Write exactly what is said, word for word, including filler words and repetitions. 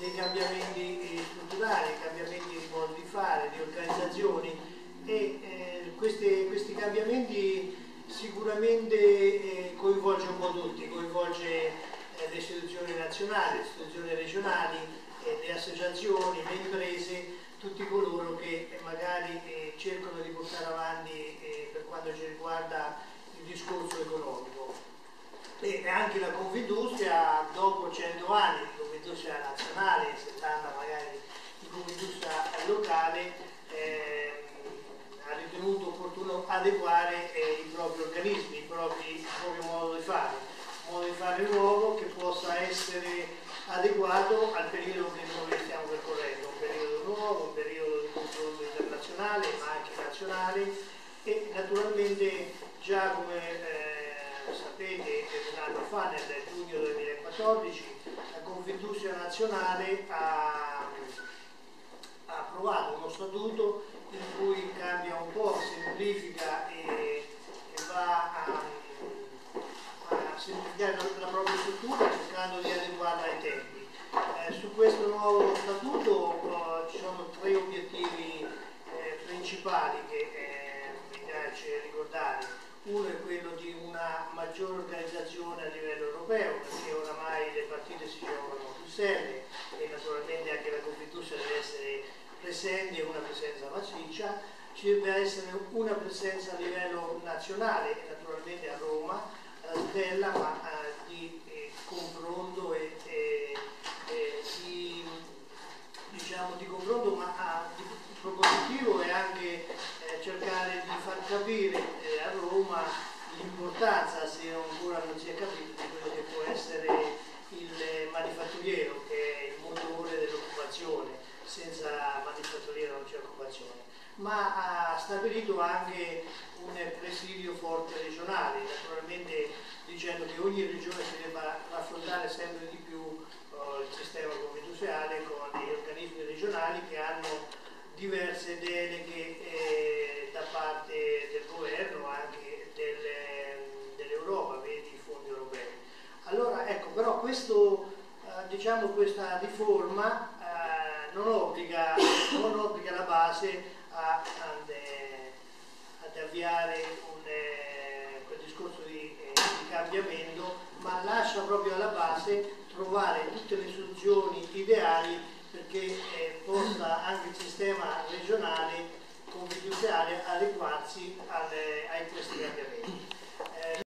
dei cambiamenti strutturali, cambiamenti di modo di fare, di organizzazioni e eh, questi, questi cambiamenti sicuramente eh, coinvolge un po' tutti, coinvolge eh, le istituzioni nazionali, le istituzioni regionali, eh, le associazioni, le imprese, tutti coloro che eh, magari eh, cercano di portare avanti eh, per quanto ci riguarda il discorso economico. E anche la Confindustria, dopo cento anni di Confindustria nazionale, settanta magari di Confindustria locale, eh, ha ritenuto opportuno adeguare eh, i propri organismi, i propri, il proprio modo di fare, un modo di fare nuovo che possa essere adeguato al periodo che noi stiamo percorrendo, un periodo nuovo, un periodo di confronto internazionale ma anche nazionale e naturalmente già come eh, sapete un anno fa, nel giugno duemilaquattordici, la Confindustria nazionale ha, ha approvato uno statuto in cui cambia un po', semplifica e, e va a, a semplificare la, la propria struttura cercando di adeguarla ai tempi. Eh, su questo nuovo statuto uh, ci sono tre obiettivi eh, principali che eh, mi piace ricordare. Uno è quello di una maggiore organizzazione a livello europeo, perché oramai le partite si giocano più serie e naturalmente anche la Confindustria deve essere presente, una presenza massiccia, ci deve essere una presenza a livello nazionale e naturalmente a Roma, alla Stella, ma eh, di eh, confronto e, e, e di, diciamo, di confronto ma a, di propositivo e anche eh, cercare di far capire eh, a Roma l'importanza, se ancora non si è capito, di quello che può essere il manifatturiero, che è il motore dell'occupazione. Senza manifatturiero non c'è occupazione, ma ha stabilito anche un presidio forte regionale, naturalmente dicendo che ogni regione si debba raffrontare sempre di più uh, il sistema industriale con gli organismi regionali che hanno diverse deleghe eh, da parte del governo, anche del, dell'Europa, vedi i fondi europei. Allora ecco, però questo, uh, diciamo, questa riforma Non obbliga, non obbliga la base a, ad, ad avviare un, eh, quel discorso di, eh, di cambiamento, ma lascia proprio alla base trovare tutte le soluzioni ideali perché eh, possa anche il sistema regionale confidentiale adeguarsi alle, a questi cambiamenti.